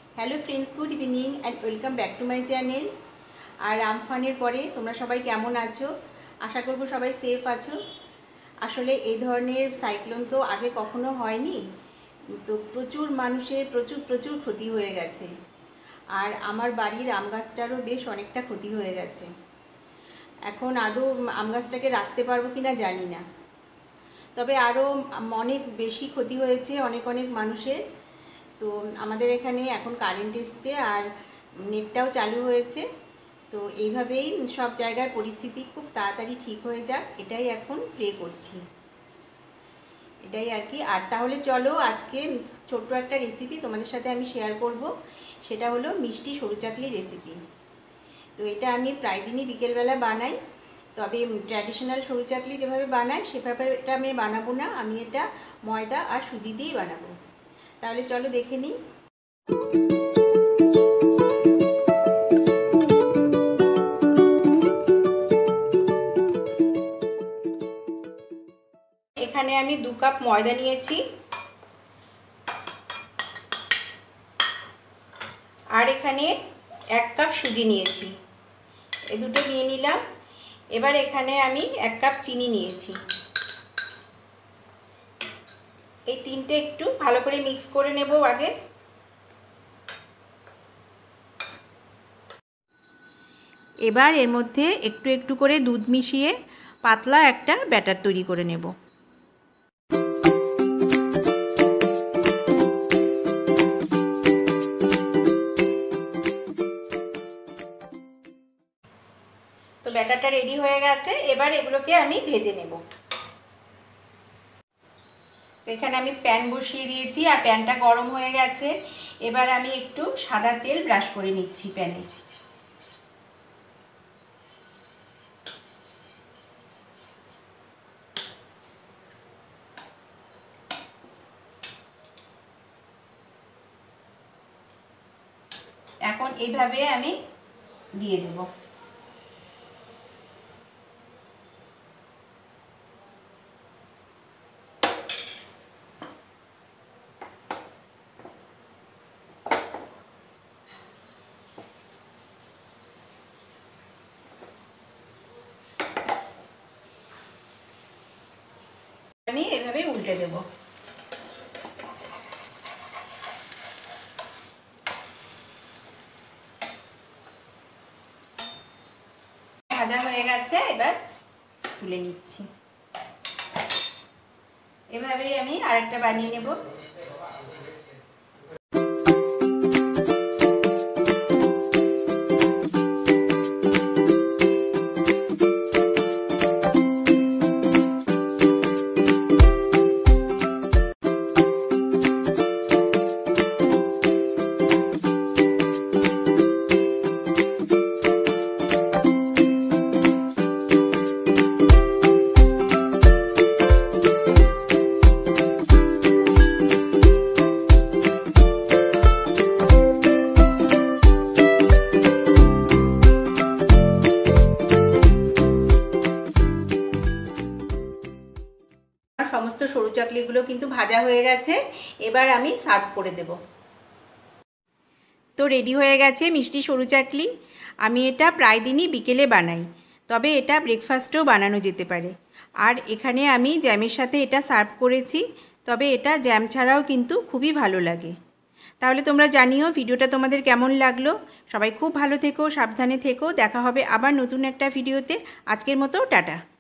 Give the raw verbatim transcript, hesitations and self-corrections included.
Hello friends, good evening and welcome back to my channel. আর আমফানের পরে তোমরা সবাই কেমন আছো? আশা করব সবাই সেফ আছো। আসলে এই ধরনের সাইক্লোন তো আগে কখনো হয়নি, তো প্রচুর মানুষের প্রচুর প্রচুর ক্ষতি হয়ে গেছে। আর আমার বাড়ির আম গাছটারও বেশ অনেকটা ক্ষতি হয়ে গেছে। এখন আদৌ আম গাছটাকে রাখতে পারবো কি না জানি না, তবে আরও অনেক বেশি ক্ষতি হয়েছে অনেক অনেক মানুষের। তো আমাদের এখানে এখন কারেন্ট এসছে আর নেটটাও চালু হয়েছে। তো এইভাবেই সব জায়গার পরিস্থিতি খুব তাড়াতাড়ি ঠিক হয়ে যাক, এটাই এখন প্রে করছি, এটাই আর কি। আর তাহলে চলো আজকে ছোট্ট একটা রেসিপি তোমাদের সাথে আমি শেয়ার করব, সেটা হলো মিষ্টি সরু চাকলি রেসিপি। তো এটা আমি প্রায় দিনই বিকেলবেলা বানাই, তবে ট্র্যাডিশনাল সরু চাকলি যেভাবে বানাই সেভাবে এটা আমি বানাবো না, আমি এটা ময়দা আর সুজি দিয়েই বানাবো। তাহলে চলো দেখে নিই। এখানে আমি দু কাপ ময়দা নিয়েছি আর এখানে এক কাপ সুজি নিয়েছি, এ দুটো নিয়ে নিলাম। এবার এখানে আমি এক কাপ চিনি নিয়েছি। এই তিনটে একটু ভালো করে মিক্স করে নেব আগে। এবার এর মধ্যে একটু একটু করে দুধ মিশিয়ে পাতলা একটা ব্যাটার তৈরি করে নেব। তো ব্যাটারটা রেডি হয়ে গেছে, এবার এগুলোকে আমি ভেজে নেব। তো এখানে আমি প্যান বসিয়ে দিয়েছি আর প্যানটা গরম হয়ে গেছে। এবার আমি একটু সাদা তেল ব্রাশ করে নিচ্ছি প্যানে। এখন এইভাবে আমি দিয়ে দেব। আমি এভাবে উল্টে দেব। ভাজা হয়ে গেছে, এবার তুলে নিচ্ছি। এভাবেই আমি আরেকটা বানিয়ে নেব। সমস্ত সরু চাকলিগুলো কিন্তু ভাজা হয়ে গেছে, এবার আমি সার্ভ করে দেব। তো রেডি হয়ে গেছে মিষ্টি সরু চাকলি। আমি এটা প্রায় দিনই বিকেলে বানাই, তবে এটা ব্রেকফাস্টেও বানানো যেতে পারে। আর এখানে আমি জ্যামের সাথে এটা সার্ভ করেছি, তবে এটা জ্যাম ছাড়াও কিন্তু খুবই ভালো লাগে। তাহলে তোমরা জানিও ভিডিওটা তোমাদের কেমন লাগলো। সবাই খুব ভালো থেকো, সাবধানে থেকো। দেখা হবে আবার নতুন একটা ভিডিওতে। আজকের মতো টাটা।